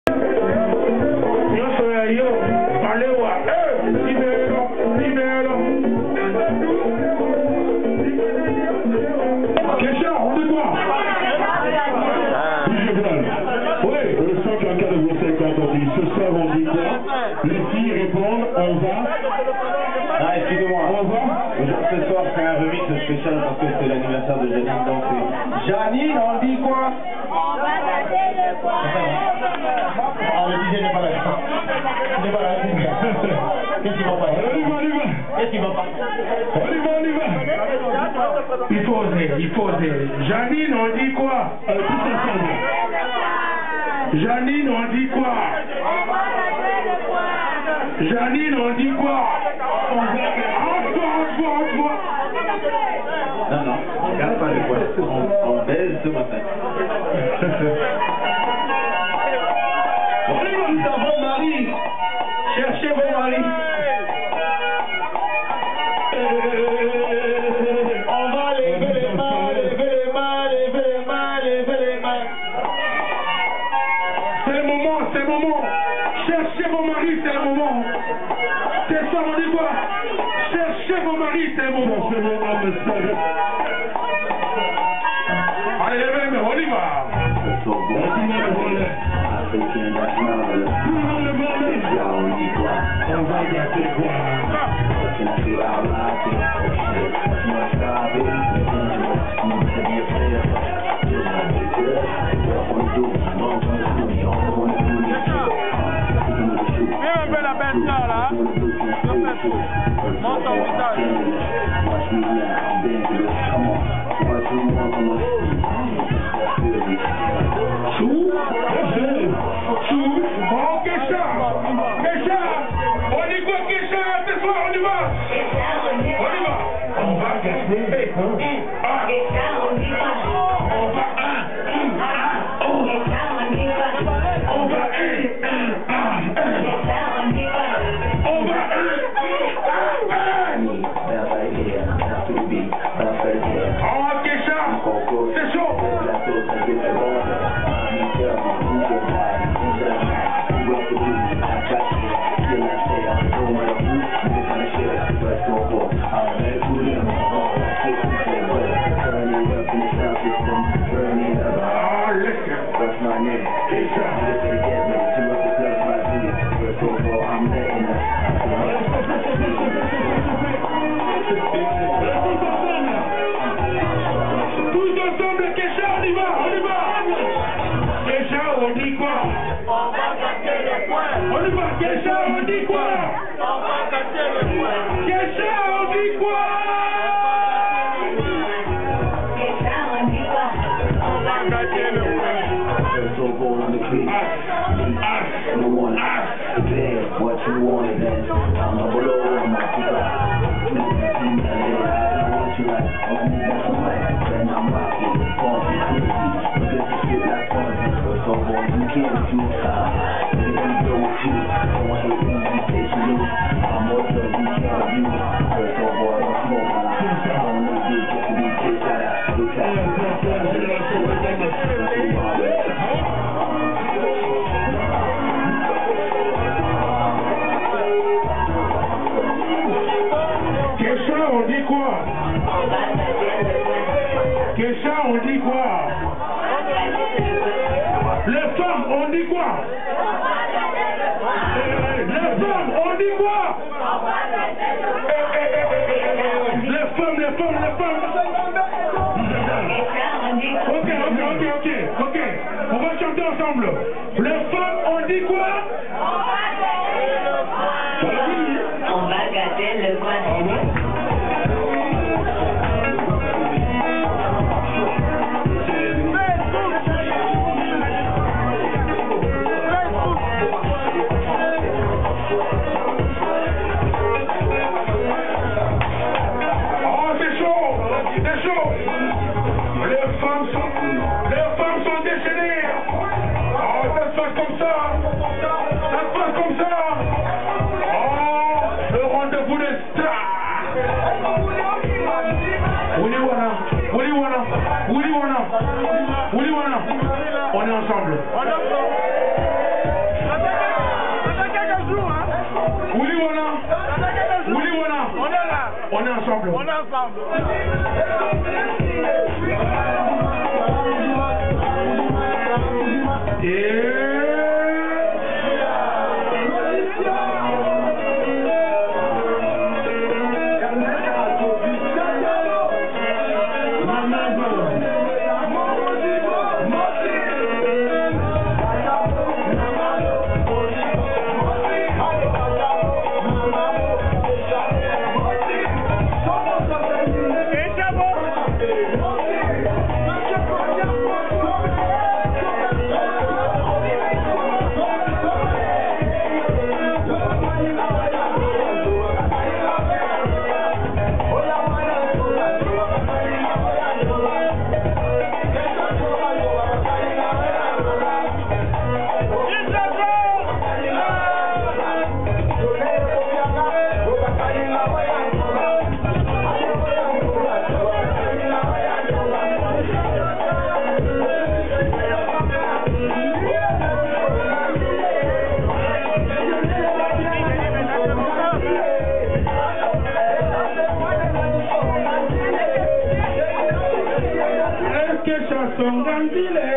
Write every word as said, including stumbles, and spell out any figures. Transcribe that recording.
Les filles répondent, on va. Ah, excusez-moi. On va. Ce soir, c'est un remix spécial parce que c'est l'anniversaire de Janine. Donc, c'est Janine, on dit quoi? On va gâter le coin. Ah, le D J n'est pas là. Il n'est pas là. Qu'est-ce qu'il va pas? On y va, on y va. Qu'est-ce qu'il va pas? On y va, on y va. Il faut oser, il faut oser. Janine, on dit quoi? Euh, tout ensemble. Janine, on dit quoi? Janine, on dit quoi? On va... Entre-toi, entre-toi, entre-toi. Non, non, on ne regarde pas les poils. On, on baise ce matin. On y va, nous avons Marie. Cherchez vos maris. On va lever les mains, lever les mains, lever les mains, lever les mains. C'est le moment, c'est le moment. Cherchez vos maris, c'est le moment. C'est ça, on dit quoi? Cherchez vos maris, c'est le moment. C'est mon homme seul. Allez, levez les mains, on y va. Tout le monde le volet. Tout le monde le volet. On va gâter quoi? Viens un peu la bête là, là. Monte ton visage. Chou, chou, oh, Kesha, Kesha, on dit quoi, Kesha, ce soir, on y va, on y va, on va gâter, ah, on va, ah, ah, oh, on va, ah, on va, oh, Kesha, c'est chaud. Tous ensemble, Kesha, on y va, on y va. Kesha, on dit quoi? On va gâter le coin. On y va, Kesha, on dit quoi? On va gâter le coin. Kesha, on dit quoi? On va gâter le coin. What you want then? I'm a below, I'm a keeper. I want you like, I need that somebody. Then I'm rocking, funky, crazy. But this is shit like funky. So boy, you can't choose. Uh, if you go with you, I want to easy station you. I'm more sure you can't use. So boy, don't smoke. I don't need you just to be kissed out. Look at you. Kesha, on dit quoi? Kesha, on dit quoi? Les femmes, on dit quoi? Les femmes, on dit quoi? Les femmes, les femmes, les femmes. Ok, ok, ok, ok, ok. On va chanter ensemble. Les femmes, on dit quoi? On va gâter le coin. Oh, c'est chaud, c'est chaud. Les femmes sont, les femmes sont déchaînées. Oh, ça se passe comme ça. Ça ton gantile.